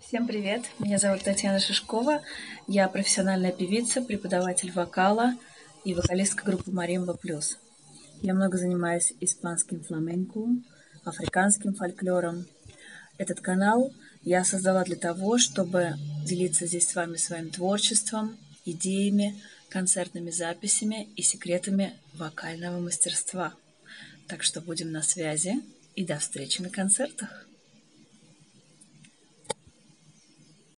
Всем привет! Меня зовут Татьяна Шишкова. Я профессиональная певица, преподаватель вокала и вокалистка группы Маримба Плюс. Я много занимаюсь испанским фламенко, африканским фольклором. Этот канал я создала для того, чтобы делиться здесь с вами своим творчеством, идеями, концертными записями и секретами вокального мастерства. Так что будем на связи и до встречи на концертах!